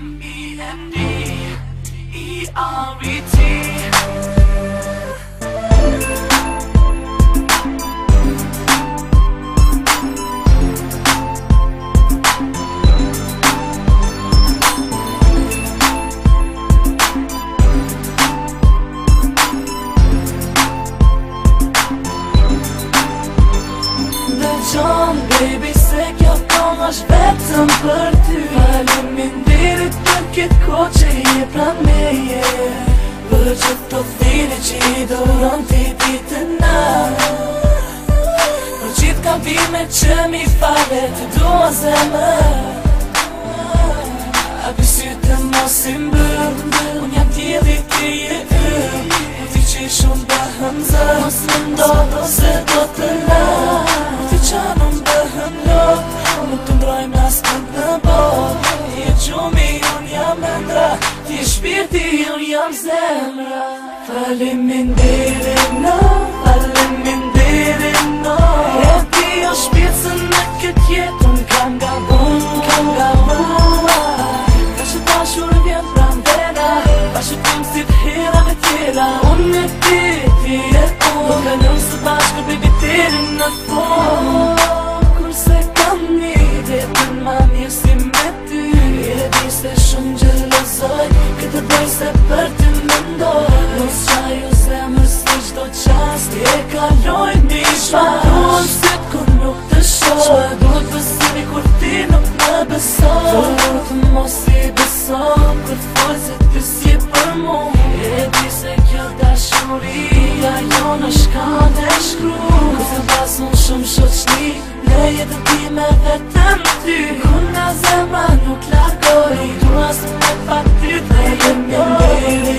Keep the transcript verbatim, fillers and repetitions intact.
M E N D E R E T. Dëgjon, baby, se kjo ton është vetëm për ty. Faleminderit për këtë kohë që je pranë meje, për gjithë të thiri që i duron ti ditën natë, për gjithë kambime që mi fale të dua zemër. Hapi sytë mos i mbëm, unë jam tjeli ti je ym, u ti që shumë bëhëm zë, mos më ndohë se do të la. Qa nuk bëhëm lot, nuk të ndrojmë as kënd në bot. Ti e gjumi, unë jam ëndra, ti e shpirti, unë jam zemra. Faleminderit no, faleminderit no. E ti o shpirtësën në këtë jetë, unë kam gabun, kam gabuar. Ka që dashur vjen prandera, pa që tim si të herave tjera. Unë e ti, ti e unë, do kalëm së bashkë baby tiri në fund. Kurse kam një vetën ma mirë si me ty, e di se shumë gjelozoj, këtë bëj se për ty mendoj. Mos qaj u zemër si qdo qas, ti e kaloj një shpas. Duhet syt kur nuk të shoj, duhet besimi kur ti nuk në besoj. Duhet mos i besoj, kur t'foj se ty si për mu. E di se kjo dashuria jo në shkand e shkru. Këtë pas mund shumë shoqni, në jetën ti me vetëm ty. Kuna zemra nuk largoj, dua se me pa ty. Faleminderit